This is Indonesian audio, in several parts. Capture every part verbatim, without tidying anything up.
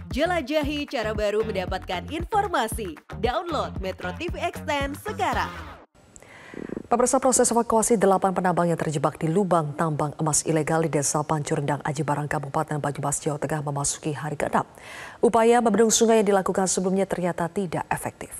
Jelajahi cara baru mendapatkan informasi. Download Metro T V Extend sekarang. Pemirsa, proses evakuasi delapan penambang yang terjebak di lubang tambang emas ilegal di Desa Pancurendang, Aji Barang, Kabupaten Banyumas, Jawa Tengah memasuki hari keenam. Upaya membendung sungai yang dilakukan sebelumnya ternyata tidak efektif.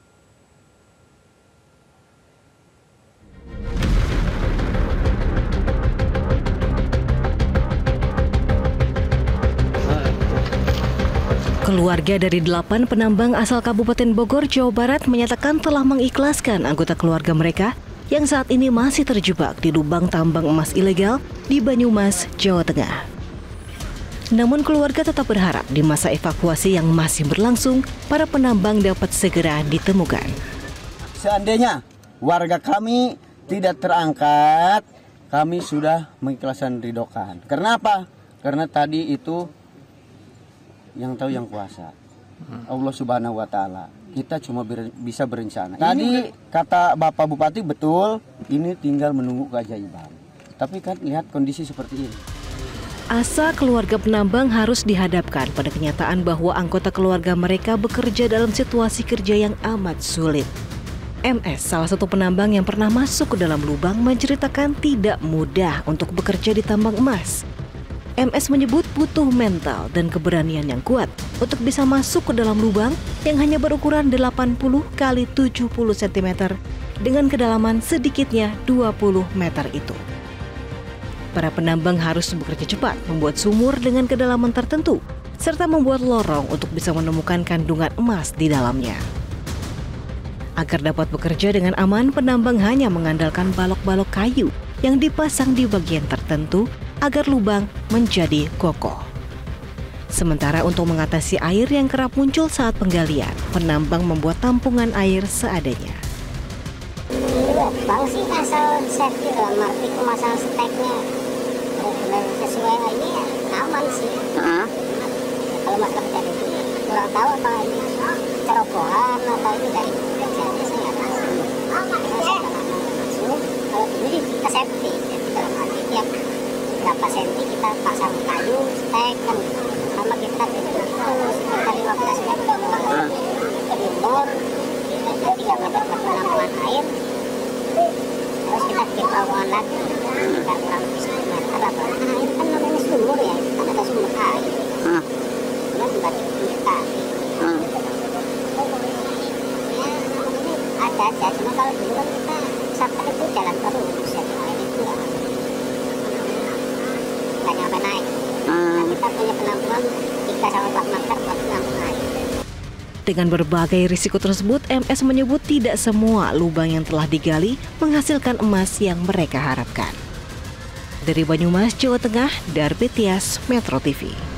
Keluarga dari delapan penambang asal Kabupaten Bogor, Jawa Barat menyatakan telah mengikhlaskan anggota keluarga mereka yang saat ini masih terjebak di lubang tambang emas ilegal di Banyumas, Jawa Tengah. Namun keluarga tetap berharap di masa evakuasi yang masih berlangsung, para penambang dapat segera ditemukan. Seandainya warga kami tidak terangkat, kami sudah mengikhlaskan ridokan. Karena apa? Karena tadi itu yang tahu yang kuasa, Allah Subhanahu Wa Taala. Kita cuma ber, bisa berencana. Tadi kata Bapak Bupati betul, ini tinggal menunggu keajaiban. Tapi kan lihat kondisi seperti ini. Asa keluarga penambang harus dihadapkan pada kenyataan bahwa anggota keluarga mereka bekerja dalam situasi kerja yang amat sulit. M S, salah satu penambang yang pernah masuk ke dalam lubang, menceritakan tidak mudah untuk bekerja di tambang emas. M S menyebut butuh mental dan keberanian yang kuat untuk bisa masuk ke dalam lubang yang hanya berukuran delapan puluh kali tujuh puluh sentimeter dengan kedalaman sedikitnya dua puluh meter itu. Para penambang harus bekerja cepat, membuat sumur dengan kedalaman tertentu, serta membuat lorong untuk bisa menemukan kandungan emas di dalamnya. Agar dapat bekerja dengan aman, penambang hanya mengandalkan balok-balok kayu yang dipasang di bagian tertentu agar lubang menjadi kokoh. Sementara untuk mengatasi air yang kerap muncul saat penggalian, penambang membuat tampungan air seadanya. Bang sih asal safety dalam arti pemasangan steknya sesuai ini ya aman sih. Uh-huh. Kalau masalah kejadian ini kurang tahu apa ini cerobohan atau ini dari kejadian saya nggak tahu. Masuk kalau ini kita safety, jadi dalam arti tiap berapa senti kita pasang kayu, stek kan, sama kita terus kita lima belas meter ke bor, kita tiga meter buat penampungan air, terus kita bikin terowongan lagi, kita kurang lebih sepuluh meter apa, nah itu kan namanya sumur ya, kan ada sumur air, kemudian membagi kita, ya ada aja, cuma kalau dulu kan kita sampai itu jalan terus ya, air itu ya. Nyampe naik. Nah, kita punya penampungan tiga sampai empat meter buat penampung air. Dengan berbagai risiko tersebut, M S menyebut tidak semua lubang yang telah digali menghasilkan emas yang mereka harapkan. Dari Banyumas, Jawa Tengah, Darby Tias, Metro T V.